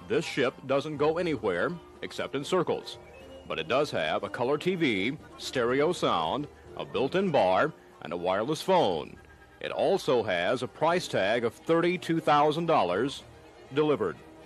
This ship doesn't go anywhere except in circles, but it does have a color TV, stereo sound, a built-in bar, and a wireless phone. It also has a price tag of $32,000 delivered.